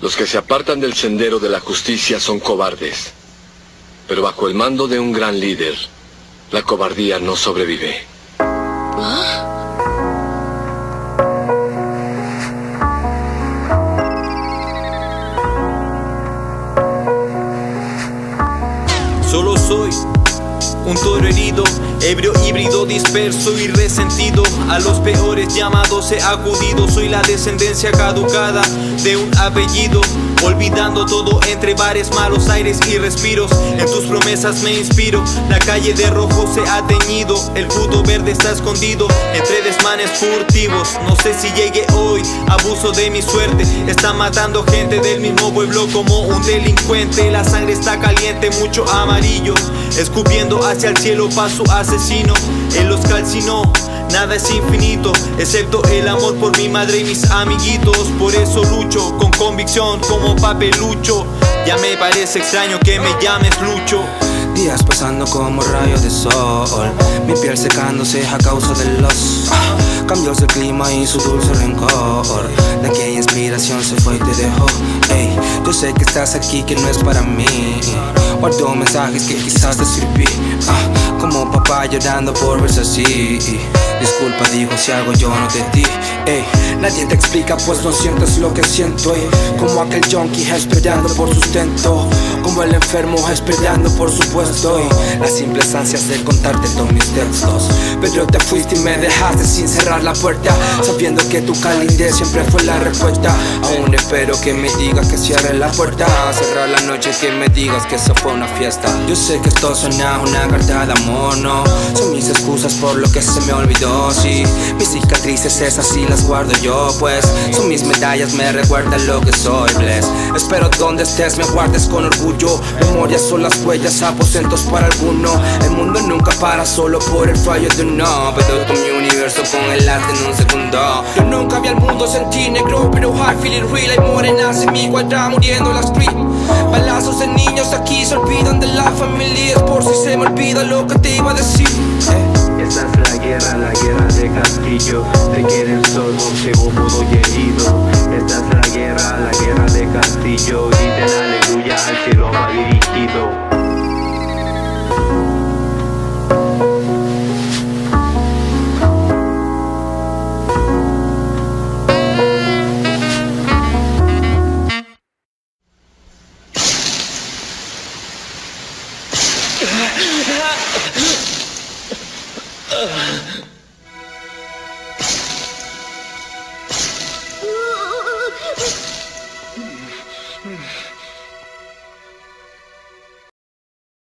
Los que se apartan del sendero de la justicia son cobardes. Pero bajo el mando de un gran líder, la cobardía no sobrevive. Solo soy un toro herido, ebrio, híbrido, disperso y resentido. A los peores llamados he acudido. Soy la descendencia caducada de un apellido, olvidando todo entre bares, malos aires y respiros. En tus promesas me inspiro. La calle de rojo se ha teñido, el puto verde está escondido entre desmanes furtivos. No sé si llegue hoy, abuso de mi suerte. Está matando gente del mismo pueblo como un delincuente. La sangre está caliente, mucho amarillo, escupiendo hacia el cielo pa' su asesino. Él los calcinó. Nada es infinito, excepto el amor por mi madre y mis amiguitos. Por eso lucho con convicción como papelucho. Ya me parece extraño que me llames Lucho. Días pasando como rayos de sol, mi piel secándose a causa de los cambios del clima y su dulce rencor. De aquella inspiración se fue y te dejó. Ey, yo sé que estás aquí, que no es para mí. Guardo mensajes que quizás te escribí, como papá llorando por verse así. Disculpa, digo, si algo yo no te di. Ey, nadie te explica, pues no sientes lo que siento. Como aquel junkie esperando por sustento, como el enfermo esperando por supuesto. Y las simples ansias de contarte todos mis textos. Pero te fuiste y me dejaste sin cerrar la puerta, sabiendo que tu calidez siempre fue la respuesta. Aún espero que me digas que cierre la puerta, cerrar la noche, que me digas que eso fue una fiesta. Yo sé que esto suena una carta de amor, no son mis excusas por lo que se me olvidó. Sí, mis cicatrices esas sí las guardo yo, pues son mis medallas, me recuerdan lo que soy, bless. Espero donde estés me guardes con orgullo. Memorias son las huellas, aposentos para alguno. El mundo nunca para solo por el fallo de uno, pero con mi universo con el arte en un segundo. Yo nunca vi al mundo, sentí negro, pero I feel it real. Hay morenas en mi cuadra muriendo en la street. Balazos de niños aquí se olvidan de la familia. Es por si se me olvida lo que te iba a decir. Esta es la guerra de Castillo. Te quieren sordo, ciego, mudo y herido. Esta es la guerra de Castillo. Griten aleluya, al cielo va dirigido.